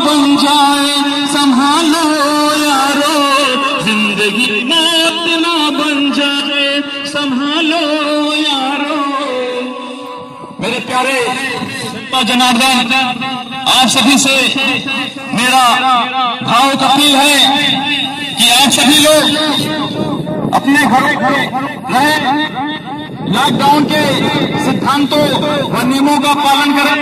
बन जाए संभालो यारो, जिंदगी मौत ना बन जाए संभालो यारो। मेरे प्यारे जनता जनार्दन, आप सभी से मेरा भावुक अपील है कि आप सभी लोग अपने घरों में रहें, लॉकडाउन के सिद्धांतों व नियमों का पालन करें।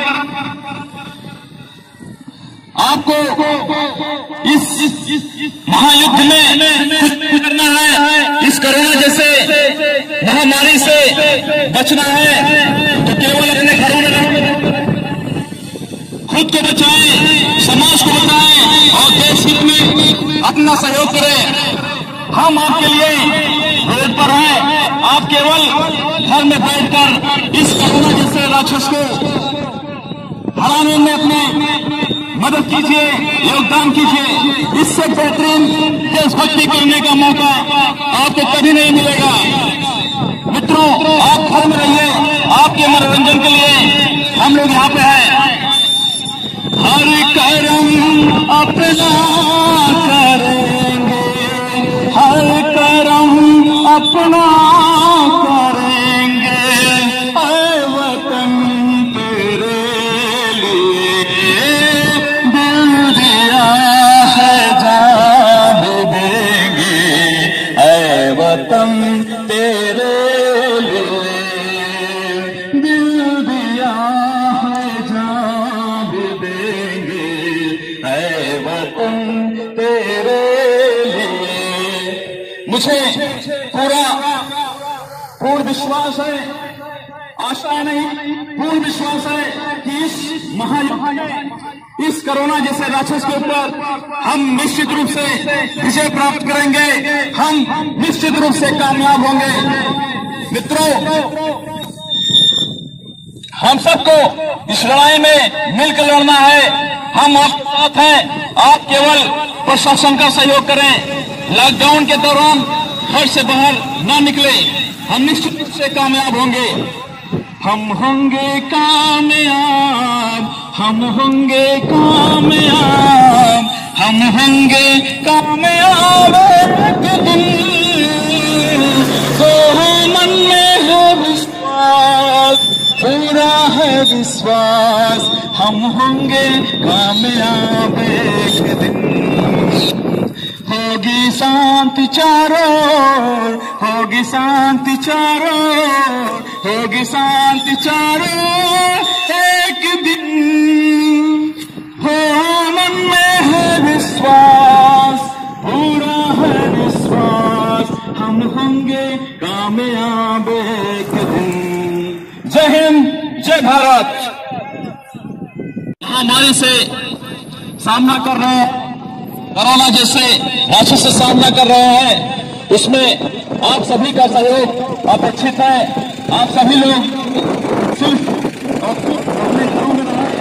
आपको इस महायुद्ध में कुछ करना है, इस कोरोना जैसे महामारी से बचना है तो केवल अपने घरों में रहें, खुद को बचाएं, समाज को बचाएं और देश हित में अपना सहयोग करें। हम आपके लिए रोड पर हैं, आप केवल घर में बैठकर इस कोरोना जैसे राक्षस को हराने में अपने मदद कीजिए, योगदान कीजिए। इससे बेहतरीन देशभक्ति करने का मौका आपको कभी नहीं मिलेगा। मित्रों, आप घर में रहिए, आपके मनोरंजन के लिए हम लोग यहाँ पे हैं। हर कर्म अपना करेंगे, हर कर्म अपना करेंगे, ऐ वतन तेरे लिए दिल दिया है जान देंगे, ऐ वतन तेरे लिए दिल दिया है जान देंगे, ऐ वतन तेरे लिए। मुझे पूर्ण विश्वास है, आशा नहीं, पूर्ण विश्वास है कि इस महायुद्ध में, इस कोरोना जैसे राक्षस के ऊपर हम निश्चित रूप से विजय प्राप्त करेंगे, हम निश्चित रूप से कामयाब होंगे। मित्रों, हम सबको इस लड़ाई में मिलकर लड़ना है। हम आपके साथ हैं, आप केवल प्रशासन का सहयोग करें। लॉकडाउन के दौरान घर से बाहर न निकले, हम निश्चित रूप से कामयाब होंगे। हम होंगे कामयाब, हम होंगे कामयाब, हम होंगे कामयाब एक दिन। तो मन में है विश्वास, पूरा है विश्वास, हम होंगे कामयाब एक दिन। होगी शांति चारों, होगी शांति चारों, होगी शांति चारों एक दिन। हो मन में है विश्वास, पूरा है विश्वास, हम होंगे कामयाब एक दिन। जय हिंद, जय भारत। महामारी से सामना कर रहे हैं, कोरोना जैसे राक्षस से सामना कर रहे हैं, उसमें आप सभी का सहयोग अपेक्षित है। आप सभी लोग सिर्फ और सिर्फ अपने घरों में रहें,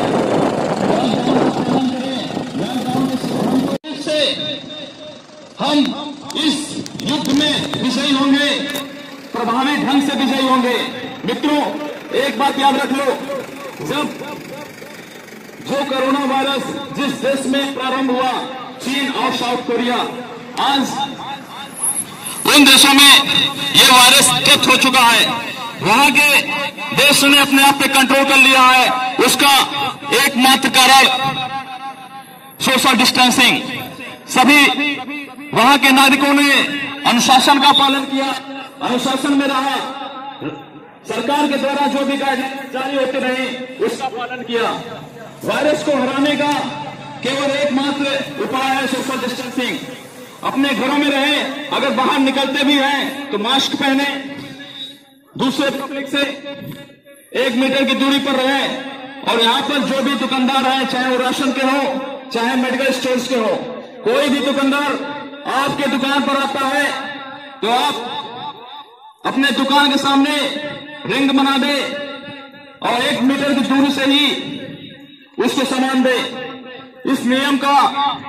से हम इस युद्ध में विजयी होंगे, प्रभावी ढंग से विजयी होंगे। मित्रों, एक बात याद रख लो, जब जो कोरोना वायरस जिस देश में प्रारंभ हुआ, चीन और साउथ कोरिया, आज उन देशों में ये वायरस डेथ हो चुका है। वहां के देश ने अपने आप पे कंट्रोल कर लिया है। उसका एकमात्र कारण सोशल डिस्टेंसिंग। सभी वहां के नागरिकों ने अनुशासन का पालन किया, अनुशासन में रहा, सरकार के द्वारा जो भी गाइडलाइन जारी होते रहे उसका पालन किया। वायरस को हराने का केवल एकमात्र उपाय है सोशल डिस्टेंसिंग। अपने घरों में रहे, अगर बाहर निकलते भी हैं तो मास्क पहने, दूसरे पब्लिक से 1 मीटर की दूरी पर रहे। और यहाँ पर जो भी दुकानदार हैं, चाहे वो राशन के हो, चाहे मेडिकल स्टोर्स के हो, कोई भी दुकानदार आपके दुकान पर आता है तो आप अपने दुकान के सामने रिंग बना दे और 1 मीटर की दूरी से ही उसको सामान दे। इस नियम का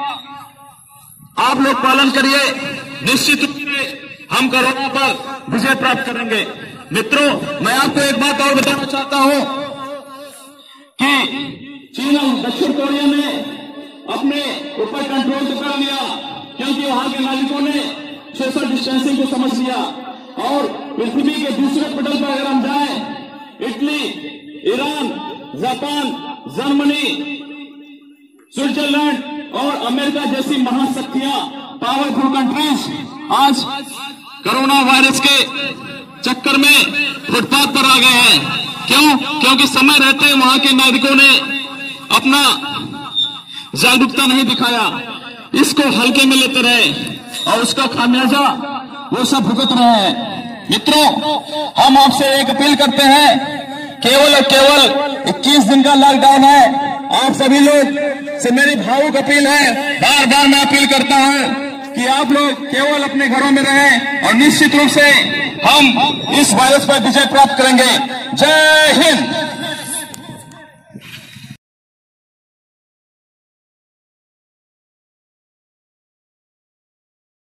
आप लोग पालन करिए, निश्चित रूप से हम कोरोना पर विजय प्राप्त करेंगे। मित्रों, मैं आपको एक बात और बताना चाहता हूं कि चीन और दक्षिण कोरिया में अपने ऊपर कंट्रोल तो कर लिया, क्योंकि वहां के नागरिकों ने सोशल डिस्टेंसिंग को समझ लिया। और पृथ्वी के दूसरे पटल पर अगर हम जाएं, Italy, Iran, Japan, Germany, Switzerland और अमेरिका जैसी महाशक्तियां, पावरफुल कंट्रीज आज कोरोना वायरस के चक्कर में फुटपाथ पर आ गए हैं। क्यों? क्योंकि समय रहते वहां के नागरिकों ने अपना जागरूकता नहीं दिखाया, इसको हल्के में लेते रहे और उसका खामियाजा वो सब भुगत रहे हैं। मित्रों, हम आपसे एक अपील करते हैं, केवल और केवल 21 दिन का लॉकडाउन है। आप सभी लोग से मेरी भावुक अपील है, बार बार मैं अपील करता हूं कि आप लोग केवल अपने घरों में रहें और निश्चित रूप से हम इस वायरस पर विजय प्राप्त करेंगे। जय हिंद।